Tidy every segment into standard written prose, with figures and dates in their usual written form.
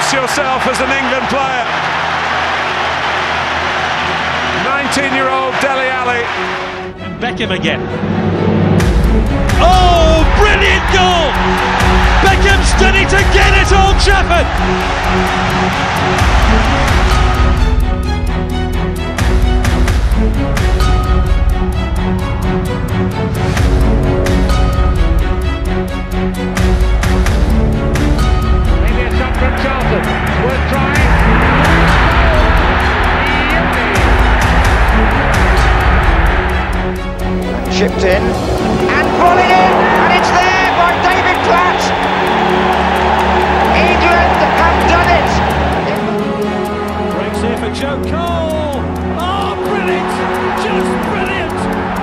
Brace yourself as an England player. 19-year-old Dele Alli. And Beckham again. Oh, brilliant goal! Beckham's done it again at Old Trafford. Maybe a shot from Charlton. Worth trying. Chipped in and volleyed in, and it's there by David Platt. England have done it. Breaks here for Joe Cole. Oh, brilliant! Just brilliant!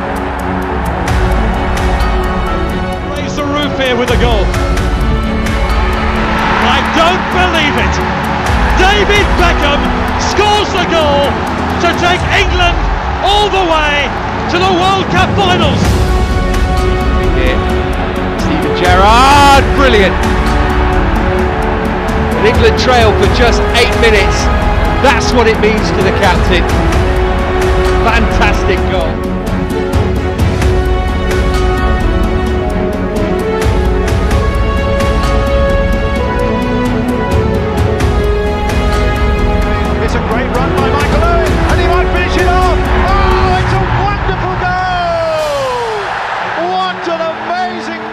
Raise the roof here with a goal. I don't believe it. David Beckham scores the goal to take England all the way to the World Cup finals. Steven Gerrard, brilliant. And England trail for just 8 minutes. That's what it means to the captain. Fantastic goal. It's a great run by Michael Owen, and he might finish it off. Oh, it's a wonderful goal! What an amazing...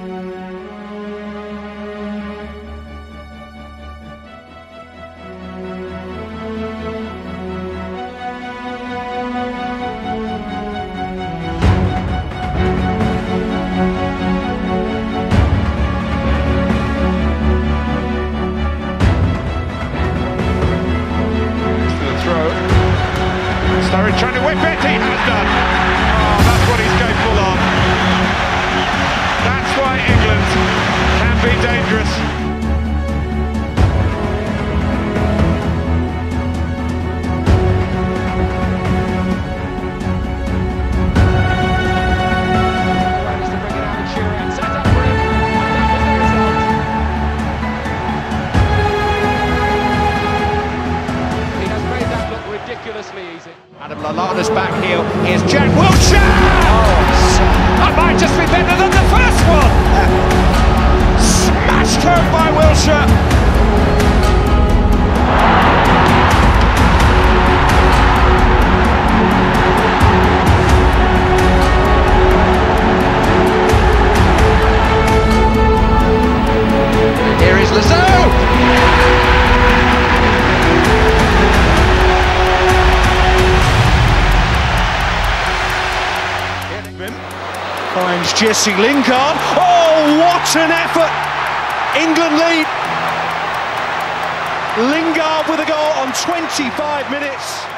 Sturridge trying to whip it, he has done. Oh, that's what he's capable of. That's why England can be dangerous. Tries to bring it out of Shearer, set up for him. He has made that look ridiculously easy. Adam Lallana's back heel. Here's Jack Wilshere! Oh, that might just be better than the first one! Smashed home by Wilshere! Here is Lazou! Finds Jesse Lingard. Oh, what an effort! England lead. Lingard with a goal on 25 minutes.